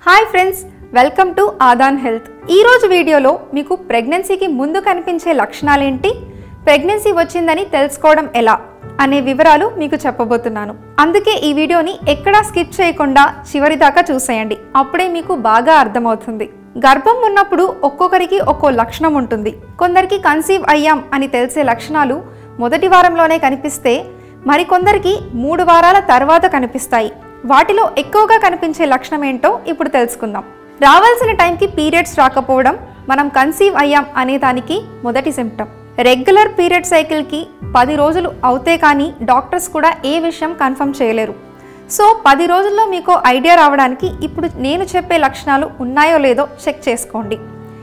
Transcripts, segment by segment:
Hi friends, welcome to Aadan health. ఈ రోజు వీడియోలో మీకు ప్రెగ్నెన్సీకి ముందు కనిపించే లక్షణాలేంటి, ప్రెగ్నెన్సీ వచ్చిందని తెలుసుకోవడం ఎలా అనే వివరాలు మీకు చెప్పబోతున్నాను. అందుకే ఈ వీడియోని ఎక్కడా స్కిప్ చేయకుండా చివరి దాకా చూసేయండి. అప్పుడే మీకు బాగా అర్థమవుతుంది. గర్భం ఉన్నప్పుడు ఒక్కొక్కరికి ఒక్కో లక్షణం ఉంటుంది. కొందరికి కన్సీవ్ అయ్యాం అని తెలిసే లక్షణాలు మొదటి వారంలోనే కనిపిస్తే మరికొందరికి 3 వారాల తర్వాత కనిపిస్తాయి. వాటిలో ఎక్కువగా కనిపించే లక్షణం ఏంటో ఇప్పుడు తెలుసుకుందాం. రావాల్సిన టైంకి పీరియడ్స్ రాకపోవడం మనం కన్సీవ్ అయ్యాం అనే దానికి మొదటి సిమ్టమ్. రెగ్యులర్ పీరియడ్ సైకిల్కి 10 రోజులు అవుతే కానీ డాక్టర్స్ కూడా ఏ విషయం కన్ఫర్మ్ చేయలేరు. సో 10 రోజుల్లో మీకు ఐడియా రావడానికి ఇప్పుడు నేను చెప్పే లక్షణాలు ఉన్నాయో లేదో చెక్ చేసుకోండి.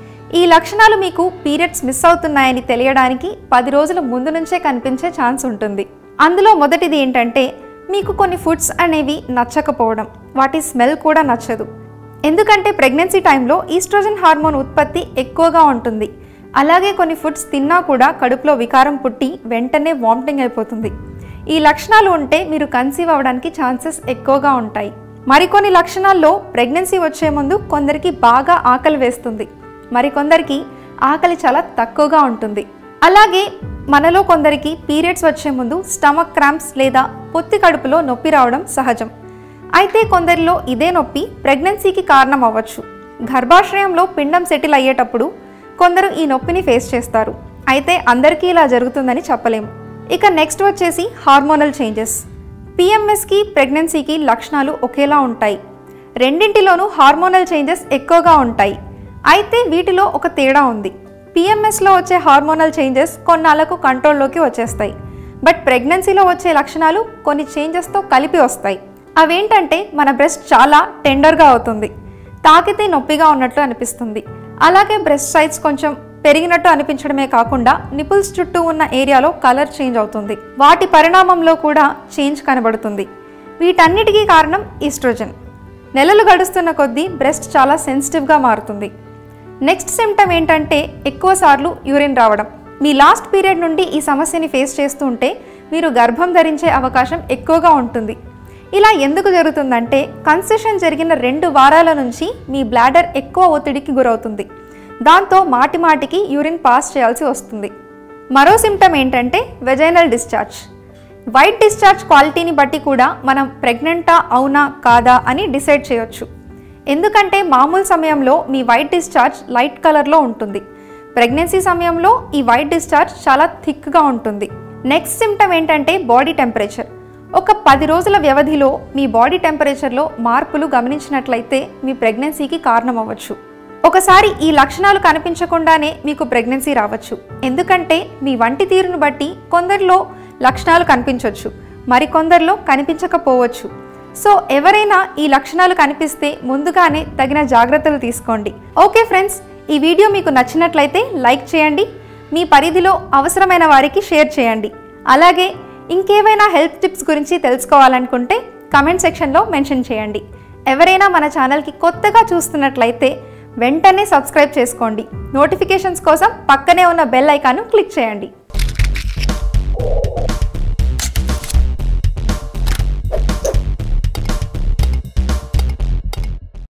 ఈ లక్షణాలు మీకు పీరియడ్స్ మిస్ అవుతున్నాయని తెలియడానికి 10 రోజుల ముందు నుంచే కనిపించే ఛాన్స్ ఉంటుంది. అందులో మొదటిది ఏంటంటే, మీకు కొన్ని ఫుడ్స్ అనేవి నచ్చకపోవడం, వాటి స్మెల్ కూడా నచ్చదు. ఎందుకంటే ప్రెగ్నెన్సీ టైంలో ఈస్ట్రోజన్ హార్మోన్ ఉత్పత్తి ఎక్కువగా ఉంటుంది. అలాగే కొన్ని ఫుడ్స్ తిన్నా కూడా కడుపులో వికారం పుట్టి వెంటనే వామిటింగ్ అయిపోతుంది. ఈ లక్షణాలు ఉంటే మీరు కన్సీవ్ అవ్వడానికి ఛాన్సెస్ ఎక్కువగా ఉంటాయి. మరికొన్ని లక్షణాల్లో ప్రెగ్నెన్సీ వచ్చే ముందు కొందరికి బాగా ఆకలి వేస్తుంది, మరికొందరికి ఆకలి చాలా తక్కువగా ఉంటుంది. అలాగే మనలో కొందరికి పీరియడ్స్ వచ్చే ముందు స్టమక్ క్రాంప్స్ లేదా పొత్తి కడుపులో నొప్పి రావడం సహజం. అయితే కొందరిలో ఇదే నొప్పి ప్రెగ్నెన్సీకి కారణం అవ్వచ్చు. గర్భాశయంలో పిండం సెటిల్ అయ్యేటప్పుడు కొందరు ఈ నొప్పిని ఫేస్ చేస్తారు. అయితే అందరికీ ఇలా జరుగుతుందని చెప్పలేము. ఇక నెక్స్ట్ వచ్చేసి హార్మోనల్ చేంజెస్. పిఎంఎస్కి ప్రెగ్నెన్సీకి లక్షణాలు ఒకేలా ఉంటాయి. రెండింటిలోనూ హార్మోనల్ చేంజెస్ ఎక్కువగా ఉంటాయి. అయితే వీటిలో ఒక తేడా ఉంది. పిఎంఎస్లో వచ్చే హార్మోనల్ చేంజెస్ కొన్నాళ్లకు కంట్రోల్లోకి వచ్చేస్తాయి. బట్ ప్రెగ్నెన్సీలో వచ్చే లక్షణాలు కొన్ని చేంజెస్తో కలిపి వస్తాయి. అవేంటంటే, మన బ్రెస్ట్ చాలా టెండర్గా అవుతుంది, తాకితే నొప్పిగా ఉన్నట్లు అనిపిస్తుంది. అలాగే బ్రెస్ట్ సైజ్ కొంచెం పెరిగినట్టు అనిపించడమే కాకుండా నిపుల్స్ చుట్టూ ఉన్న ఏరియాలో కలర్ చేంజ్ అవుతుంది. వాటి పరిణామంలో కూడా చేంజ్ కనబడుతుంది. వీటన్నిటికీ కారణం ఈస్ట్రోజన్. నెలలు గడుస్తున్న కొద్దీ బ్రెస్ట్ చాలా సెన్సిటివ్గా మారుతుంది. నెక్స్ట్ సిమ్టమ్ ఏంటంటే, ఎక్కువసార్లు యూరిన్ రావడం. మీ లాస్ట్ పీరియడ్ నుండి ఈ సమస్యని ఫేస్ చేస్తూ ఉంటే మీరు గర్భం ధరించే అవకాశం ఎక్కువగా ఉంటుంది. ఇలా ఎందుకు జరుగుతుందంటే, కన్సెషన్ జరిగిన 2 వారాల నుంచి మీ బ్లాడర్ ఎక్కువ ఒత్తిడికి గురవుతుంది. దాంతో మాటిమాటికి యూరిన్ పాస్ చేయాల్సి వస్తుంది. మరో సిమ్టమ్ ఏంటంటే వెజైనల్ డిశ్చార్జ్. వైట్ డిశ్చార్జ్ క్వాలిటీని బట్టి కూడా మనం ప్రెగ్నెంటా అవునా కాదా అని డిసైడ్ చేయొచ్చు. ఎందుకంటే మామూలు సమయంలో మీ వైట్ డిశ్చార్జ్ లైట్ కలర్లో ఉంటుంది. ప్రెగ్నెన్సీ సమయంలో ఈ వైట్ డిశ్చార్జ్ చాలా థిక్గా ఉంటుంది. నెక్స్ట్ సిమ్టమ్ ఏంటంటే బాడీ టెంపరేచర్. ఒక 10 రోజుల వ్యవధిలో మీ బాడీ టెంపరేచర్లో మార్పులు గమనించినట్లయితే మీ ప్రెగ్నెన్సీకి కారణం అవ్వచ్చు. ఒకసారి ఈ లక్షణాలు కనిపించకుండానే మీకు ప్రెగ్నెన్సీ రావచ్చు. ఎందుకంటే మీ వంటి తీరును బట్టి కొందరిలో లక్షణాలు కనిపించవచ్చు, మరికొందరిలో కనిపించకపోవచ్చు. సో ఎవరైనా ఈ లక్షణాలు కనిపిస్తే ముందుగానే తగిన జాగ్రత్తలు తీసుకోండి. ఓకే ఫ్రెండ్స్, ఈ వీడియో మీకు నచ్చినట్లయితే లైక్ చేయండి, మీ పరిధిలో అవసరమైన వారికి షేర్ చేయండి. అలాగే ఇంకేమైనా హెల్త్ టిప్స్ గురించి తెలుసుకోవాలనుకుంటే కమెంట్ సెక్షన్లో మెన్షన్ చేయండి. ఎవరైనా మన ఛానల్కి కొత్తగా చూస్తున్నట్లయితే వెంటనే సబ్స్క్రైబ్ చేసుకోండి. నోటిఫికేషన్స్ కోసం పక్కనే ఉన్న బెల్ ఐకాన్ను క్లిక్ చేయండి.